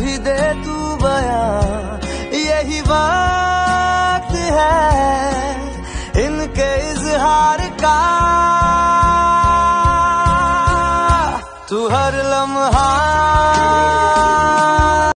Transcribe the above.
भी दे तू बयां, यही वक्त है इनके इजहार का। तू हर लम्हा